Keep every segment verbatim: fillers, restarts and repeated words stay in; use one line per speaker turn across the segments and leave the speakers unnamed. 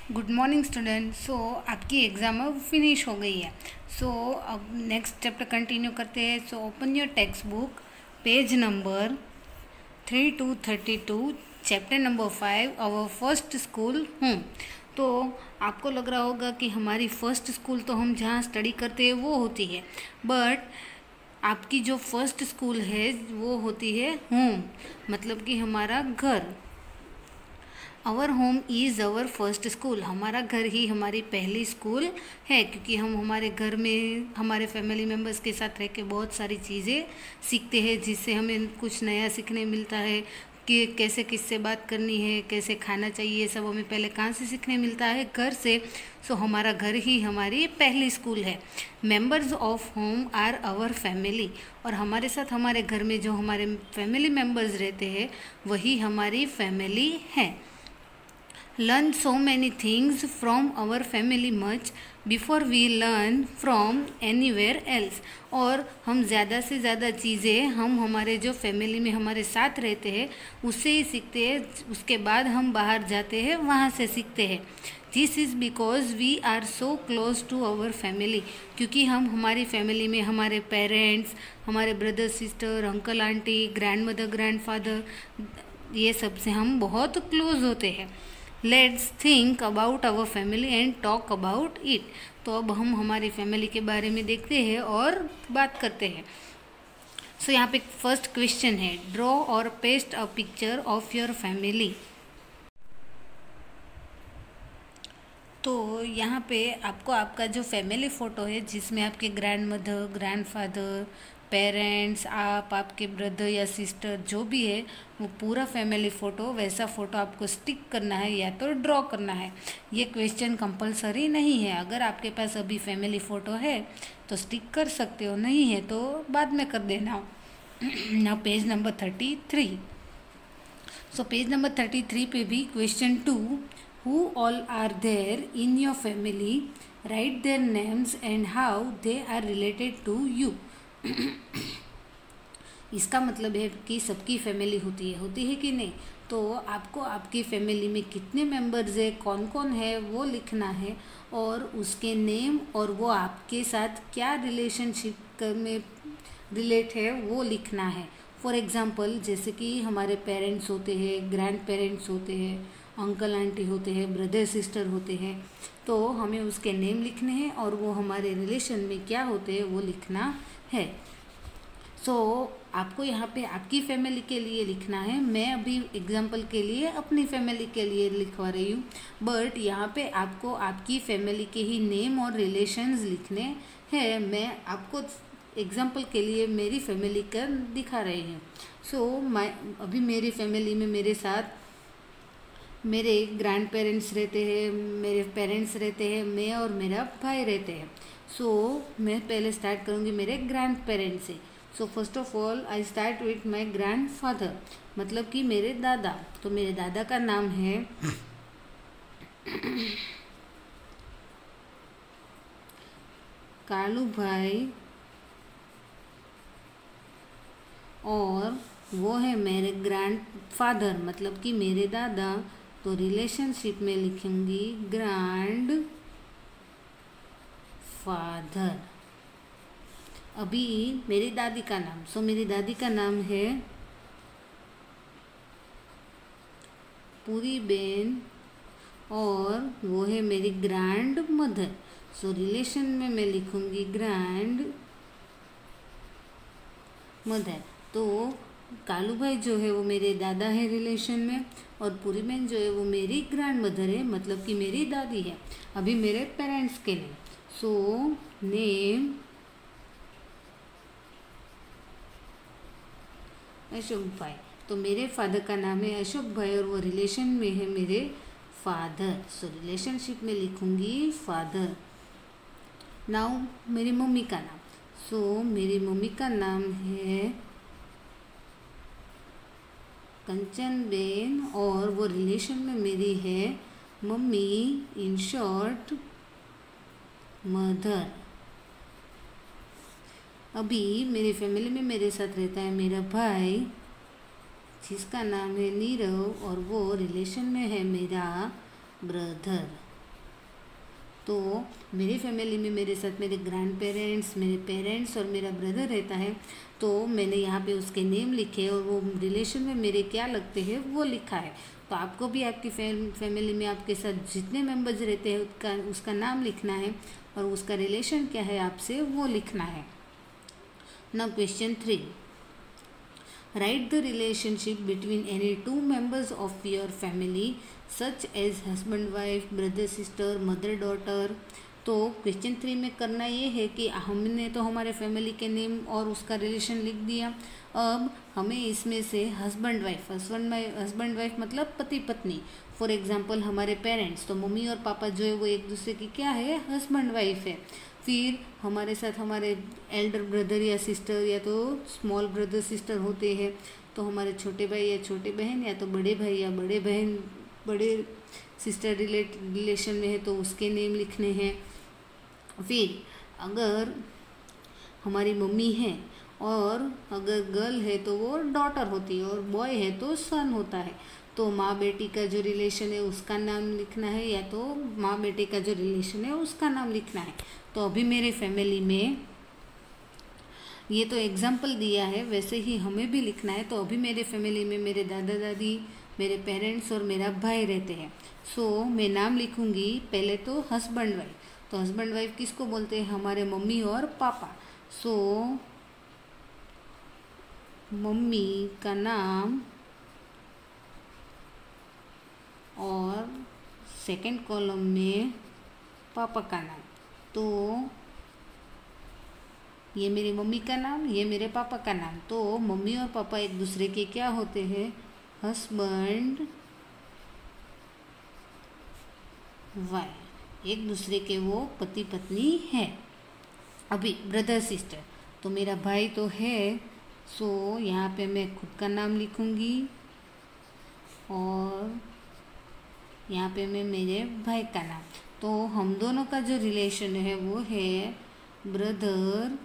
Good morning student. सो आपकी exam अब finish हो गई है। सो so, अब नेक्स्ट चैप्टर कंटिन्यू करते हैं। So open your textbook, page number three to thirty two, chapter number five, our first school home. तो आपको लग रहा होगा कि हमारी फर्स्ट स्कूल तो हम जहाँ स्टडी करते हैं वो होती है, बट आपकी जो फर्स्ट स्कूल है वो होती है होम, मतलब कि हमारा घर। Our home is our first school. हमारा घर ही हमारी पहली स्कूल है, क्योंकि हम हमारे घर में हमारे फैमिली मेम्बर्स के साथ रह के बहुत सारी चीज़ें सीखते हैं, जिससे हमें कुछ नया सीखने मिलता है कि कैसे किससे बात करनी है, कैसे खाना चाहिए, सब हमें पहले कहाँ से सीखने मिलता है, घर से। सो हमारा घर ही हमारी पहली स्कूल है। Members of home are our family. और हमारे साथ हमारे घर में जो हमारे फैमिली मेम्बर्स रहते हैं वही हमारी फैमिली है। Learn so many things from our family much before we learn from anywhere else। और हम ज़्यादा से ज़्यादा चीज़ें हम हमारे जो फैमिली में हमारे साथ रहते हैं उससे ही सीखते हैं, उसके बाद हम बाहर जाते हैं वहाँ से सीखते हैं। This is because we are so close to our family. क्योंकि हम हमारी फैमिली में हमारे पेरेंट्स, हमारे brother sister, uncle aunty, grandmother, grandfather, ये सब से हम बहुत क्लोज होते हैं। Let's think about our family and talk about it. तो अब हम हमारी फैमिली के बारे में देखते हैं और बात करते हैं। सो so, यहाँ पे फर्स्ट क्वेश्चन है, ड्रॉ और paste a picture of your family. तो यहाँ पे आपको आपका जो फैमिली फ़ोटो है जिसमें आपके grandmother, grandfather, parents, आप, आपके ब्रदर या सिस्टर जो भी है वो पूरा फैमिली फ़ोटो, वैसा फ़ोटो आपको स्टिक करना है या तो ड्रॉ करना है। ये क्वेश्चन कंपलसरी नहीं है। अगर आपके पास अभी फैमिली फ़ोटो है तो स्टिक कर सकते हो, नहीं है तो बाद में कर देना। Now page number thirty three. So page number thirty three पे भी question two, who all are there in your family, write their names and how they are related to you. इसका मतलब है कि सबकी फैमिली होती है होती है कि नहीं। तो आपको आपकी फैमिली में कितने मेंबर्स है, कौन कौन है वो लिखना है, और उसके नेम और वो आपके साथ क्या रिलेशनशिप में रिलेट है वो लिखना है। फॉर एग्जांपल, जैसे कि हमारे पेरेंट्स होते हैं, ग्रैंड पेरेंट्स होते हैं, अंकल आंटी होते हैं, ब्रदर सिस्टर होते हैं, तो हमें उसके नेम लिखने हैं और वो हमारे रिलेशन में क्या होते हैं वो लिखना है। सो so, आपको यहाँ पे आपकी फैमिली के लिए लिखना है। मैं अभी एग्जांपल के लिए अपनी फैमिली के लिए लिखवा रही हूँ, बट यहाँ पे आपको आपकी फैमिली के ही नेम और रिलेशंस लिखने हैं। मैं आपको एग्जांपल के लिए मेरी फैमिली का दिखा रही हूँ। सो so, मैं अभी मेरी फैमिली में मेरे साथ मेरे ग्रैंड पेरेंट्स रहते हैं, मेरे पेरेंट्स रहते हैं, मैं और मेरा भाई रहते हैं। सो so, मैं पहले स्टार्ट करूँगी मेरे ग्रैंड पेरेंट्स से। So first of all I start with my grandfather, मतलब कि मेरे दादा। तो मेरे दादा का नाम है कालू भाई, और वो है मेरे ग्रैंड फादर, मतलब कि मेरे दादा। तो रिलेशनशिप में लिखूंगी ग्रैंड फादर। अभी मेरी दादी का नाम, सो मेरी दादी का नाम है पूरी बेन, और वो है मेरी ग्रैंड मदर। सो रिलेशन में मैं लिखूंगी ग्रैंड मदर। तो कालू भाई जो है वो मेरे दादा है रिलेशन में, और पूरी बहन जो है वो मेरी ग्रैंड मदर है, मतलब कि मेरी दादी है। अभी मेरे पेरेंट्स के नेम, सो नेम अशोक भाई। तो मेरे फादर का नाम है अशोक भाई और वो रिलेशन में है मेरे फादर। सो रिलेशनशिप में लिखूंगी फादर। नाउ मेरी मम्मी का नाम, सो so, मेरी मम्मी का नाम है कंचन बेन और वो रिलेशन में मेरी है मम्मी, इन शॉर्ट मदर। अभी मेरी फैमिली में मेरे साथ रहता है मेरा भाई, जिसका नाम है नीरव, और वो रिलेशन में है मेरा ब्रदर। तो मेरी फैमिली में मेरे साथ मेरे ग्रैंड पेरेंट्स, मेरे पेरेंट्स और मेरा ब्रदर रहता है, तो मैंने यहाँ पे उसके नेम लिखे और वो रिलेशन में मेरे क्या लगते हैं वो लिखा है। तो आपको भी आपकी फैमिली में आपके साथ जितने मेंबर्स रहते हैं उसका उसका नाम लिखना है और उसका रिलेशन क्या है आपसे वो लिखना है। Now question three, write the relationship between any two members of your family such as husband wife, brother sister, mother daughter. तो क्वेश्चन थ्री में करना ये है कि हमने तो हमारे फैमिली के नेम और उसका रिलेशन लिख दिया, अब हमें इसमें से husband wife, husband wife husband wife मतलब पति पत्नी। फॉर एग्जांपल हमारे पेरेंट्स, तो मम्मी और पापा जो है वो एक दूसरे की क्या है, हस्बैंड वाइफ है। फिर हमारे साथ हमारे एल्डर ब्रदर या सिस्टर या तो स्मॉल ब्रदर सिस्टर होते हैं, तो हमारे छोटे भाई या छोटे बहन या तो बड़े भाई या बड़े बहन बड़े सिस्टर रिलेट रिलेशन में है तो उसके नेम लिखने हैं। फिर अगर हमारी मम्मी है और अगर गर्ल है तो वो डॉटर होती है और बॉय है तो सन होता है, तो माँ बेटी का जो रिलेशन है उसका नाम लिखना है या तो माँ बेटे का जो रिलेशन है उसका नाम लिखना है। तो अभी मेरे फैमिली में ये तो एग्जाम्पल दिया है, वैसे ही हमें भी लिखना है। तो अभी मेरे फैमिली में मेरे दादा दादी, मेरे पेरेंट्स और मेरा भाई रहते हैं। सो so, मैं नाम लिखूँगी पहले तो हस्बैंड वाइफ। तो हस्बैंड वाइफ किसको बोलते हैं, हमारे मम्मी और पापा। सो so, मम्मी का नाम और सेकंड कॉलम में पापा का नाम। तो ये मेरी मम्मी का नाम, ये मेरे पापा का नाम। तो मम्मी और पापा एक दूसरे के क्या होते हैं, हस्बैंड वाइफ, एक दूसरे के वो पति पत्नी है। अभी ब्रदर सिस्टर, तो मेरा भाई तो है, सो यहाँ पे मैं खुद का नाम लिखूँगी और यहाँ पे मैं मेरे भाई का नाम। तो हम दोनों का जो रिलेशन है वो है ब्रदर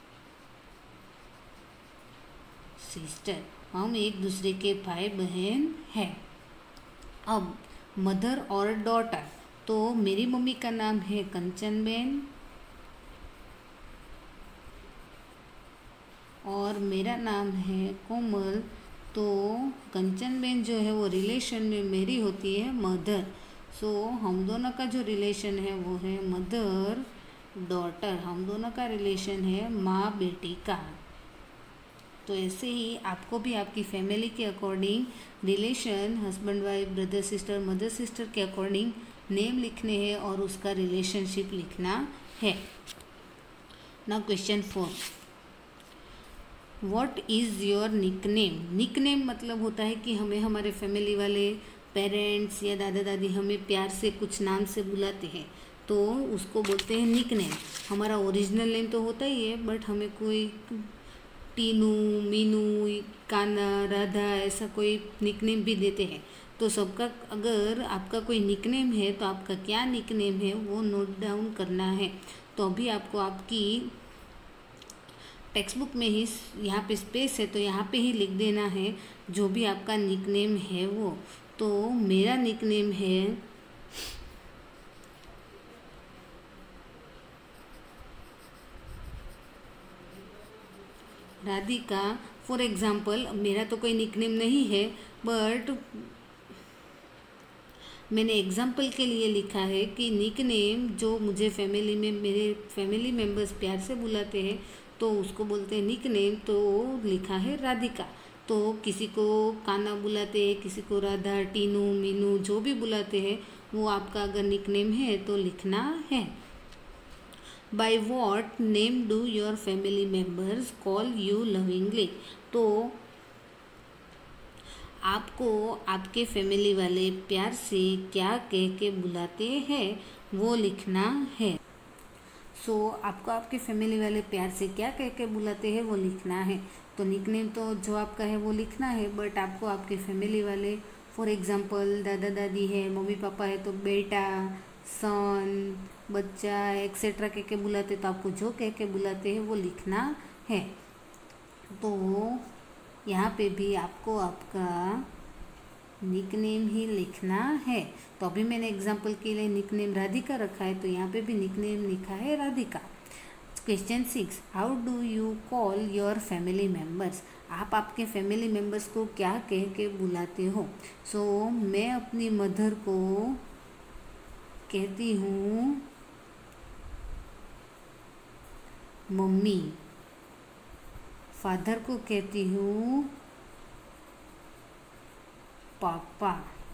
सिस्टर, हम एक दूसरे के भाई बहन हैं। अब मदर और डॉटर, तो मेरी मम्मी का नाम है कंचनबेन और मेरा नाम है कोमल। तो कंचनबेन जो है वो रिलेशन में मेरी होती है मदर। सो so, हम दोनों का जो रिलेशन है वो है मदर डॉटर, हम दोनों का रिलेशन है माँ बेटी का। तो ऐसे ही आपको भी आपकी फैमिली के according relation husband wife, brother sister, mother sister के अकॉर्डिंग नेम लिखने हैं और उसका रिलेशनशिप लिखना है। Now question four, what is your nickname. Nickname मतलब होता है कि हमें हमारे फैमिली वाले पेरेंट्स या दादा दादी हमें प्यार से कुछ नाम से बुलाते हैं, तो उसको बोलते हैं निकनेम। हमारा ओरिजिनल नेम तो होता ही है, बट हमें कोई टीनू, मीनू, कान्हा, राधा ऐसा कोई निकनेम भी देते हैं। तो सबका अगर आपका कोई निकनेम है तो आपका क्या निकनेम है वो नोट डाउन करना है। तो अभी आपको आपकी टेक्स्ट बुक में ही यहाँ पे स्पेस है तो यहाँ पे ही लिख देना है जो भी आपका निकनेम है वो। तो मेरा निकनेम है राधिका। फॉर एग्ज़ाम्पल मेरा तो कोई निकनेम नहीं है, बट मैंने एग्जाम्पल के लिए लिखा है कि निकनेम जो मुझे फैमिली में मेरे फैमिली मेम्बर्स प्यार से बुलाते हैं तो उसको बोलते हैं निकनेम। तो लिखा है राधिका। तो किसी को कान्हा बुलाते हैं, किसी को राधा, टीनू, मीनू, जो भी बुलाते हैं वो आपका अगर निकनेम है तो लिखना है। By what name do your family members call you lovingly. तो आपको आपके फैमिली वाले प्यार से क्या कह के बुलाते हैं वो लिखना है। सो so, आपको आपके फैमिली वाले प्यार से क्या कह के बुलाते हैं वो लिखना है। तो निकनेम तो जो आपका है वो लिखना है, बट आपको आपके फैमिली वाले फॉर एग्जांपल दादा दादी है, मम्मी पापा है तो बेटा, सन, बच्चा एक्सेट्रा कह के बुलाते, तो आपको जो कह के बुलाते हैं वो लिखना है। तो यहाँ पे भी आपको आपका निकनेम ही लिखना है। तो अभी मैंने एग्जाम्पल के लिए निकनेम राधिका रखा है, तो यहाँ पे भी निकनेम लिखा है Radhika. Question six, how do you call your family members? आप आपके फैमिली मेम्बर्स को क्या कह के बुलाते हो? सो so, मैं अपनी मदर को कहती हूँ मम्मी, फादर को कहती हूँ पापा,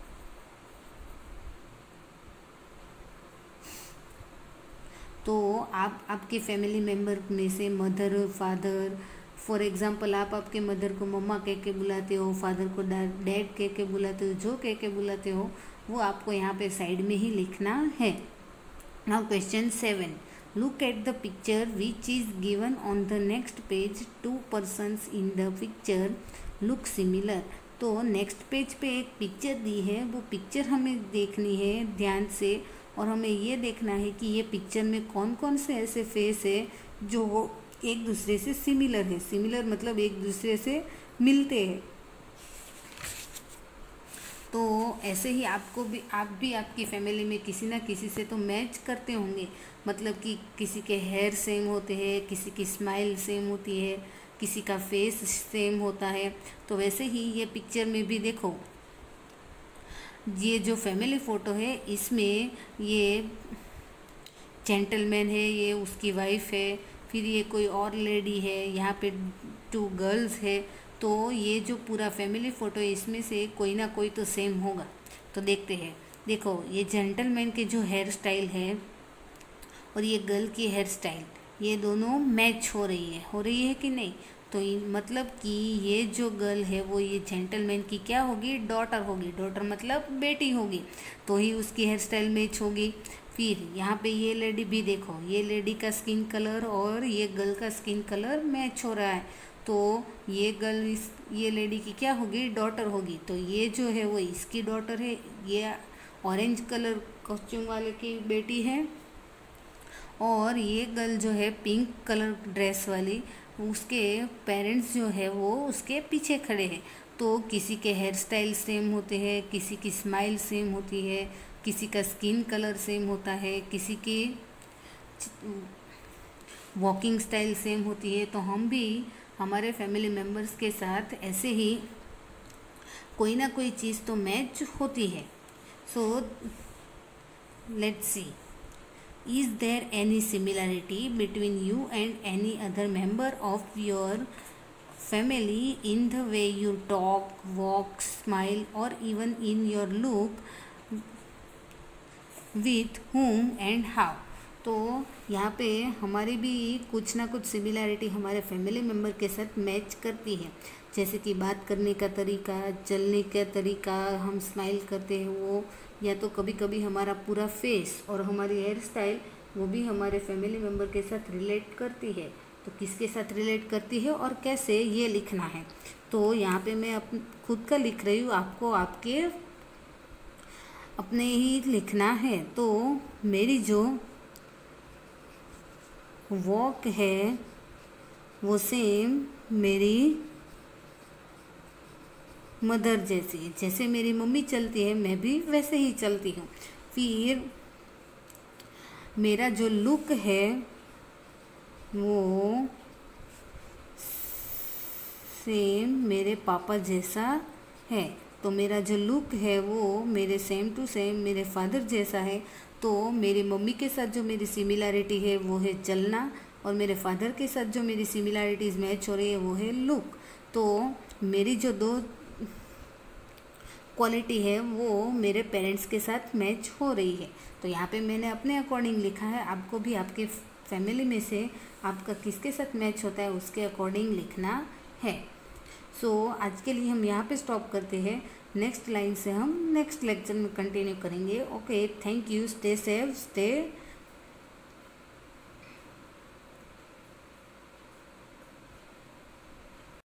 तो आप आपके फैमिली मेम्बर में से मदर, फादर, फॉर एग्जांपल आप आपके मदर को मम्मा कह के बुलाते हो, फादर को डैड कह के बुलाते हो, जो कह के बुलाते हो वो आपको यहाँ पे साइड में ही लिखना है। Now question seven, look at the picture which is given on the next page, two persons in the picture look similar. तो नेक्स्ट पेज पे एक पिक्चर दी है, वो पिक्चर हमें देखनी है ध्यान से, और हमें ये देखना है कि ये पिक्चर में कौन कौन से ऐसे फेस है जो वो एक दूसरे से सिमिलर है। सिमिलर मतलब एक दूसरे से मिलते हैं। तो ऐसे ही आपको भी, आप भी आपकी फैमिली में किसी ना किसी से तो मैच करते होंगे, मतलब कि किसी के हेयर सेम होते हैं, किसी की स्माइल सेम होती है, किसी का फेस सेम होता है। तो वैसे ही ये पिक्चर में भी देखो, ये जो फैमिली फ़ोटो है इसमें ये जेंटलमैन है, ये उसकी वाइफ है, फिर ये कोई और लेडी है, यहाँ पे टू गर्ल्स है। तो ये जो पूरा फैमिली फ़ोटो है इसमें से कोई ना कोई तो सेम होगा। तो देखते हैं, देखो ये जेंटलमैन के जो हेयर स्टाइल है और ये गर्ल की हेयर स्टाइल, ये दोनों मैच हो रही है, हो रही है कि नहीं? तो मतलब कि ये जो गर्ल है वो ये जेंटलमैन की क्या होगी? डॉटर होगी। डॉटर मतलब बेटी होगी, तो ही उसकी हेयर स्टाइल मैच होगी। फिर यहाँ पे ये लेडी भी देखो, ये लेडी का स्किन कलर और ये गर्ल का स्किन कलर मैच हो रहा है, तो ये गर्ल इस ये लेडी की क्या होगी? डॉटर होगी। तो ये जो है वो इसकी डॉटर है, ये ऑरेंज कलर कॉस्ट्यूम वाले की बेटी है, और ये गर्ल जो है पिंक कलर ड्रेस वाली, उसके पेरेंट्स जो है वो उसके पीछे खड़े हैं। तो किसी के हेयर स्टाइल सेम होते हैं, किसी की स्माइल सेम होती है, किसी का स्किन कलर सेम होता है, किसी की वॉकिंग स्टाइल सेम होती है। तो हम भी हमारे फैमिली मेम्बर्स के साथ ऐसे ही कोई ना कोई चीज़ तो मैच होती है। So let's see, is there any similarity between you and any other member of your family in the way you talk, walk, smile or even in your look, with whom and how? तो यहाँ पे हमारी भी कुछ ना कुछ similarity हमारे family member के साथ मैच करती है, जैसे कि बात करने का तरीका, चलने का तरीका, हम स्माइल करते हैं वो, या तो कभी कभी हमारा पूरा फेस और हमारी हेयर स्टाइल वो भी हमारे फैमिली मेम्बर के साथ रिलेट करती है। तो किसके साथ रिलेट करती है और कैसे, ये लिखना है। तो यहाँ पे मैं अप खुद का लिख रही हूँ, आपको आपके अपने ही लिखना है। तो मेरी जो वॉक है वो सेम मेरी मदर जैसी है, जैसे मेरी मम्मी चलती है मैं भी वैसे ही चलती हूँ। फिर मेरा जो लुक है वो सेम मेरे पापा जैसा है। तो मेरा जो लुक है वो मेरे सेम टू सेम मेरे फादर जैसा है। तो मेरी मम्मी के साथ जो मेरी सिमिलैरिटी है वो है चलना, और मेरे फादर के साथ जो मेरी सिमिलैरिटीज़ मैच हो रही है वो है लुक। तो मेरी जो दो क्वालिटी है वो मेरे पेरेंट्स के साथ मैच हो रही है। तो यहाँ पे मैंने अपने अकॉर्डिंग लिखा है, आपको भी आपके फैमिली में से आपका किसके साथ मैच होता है उसके अकॉर्डिंग लिखना है। सो so, आज के लिए हम यहाँ पे स्टॉप करते हैं, नेक्स्ट लाइन से हम नेक्स्ट लेक्चर में कंटिन्यू करेंगे। Okay, thank you, stay safe, stay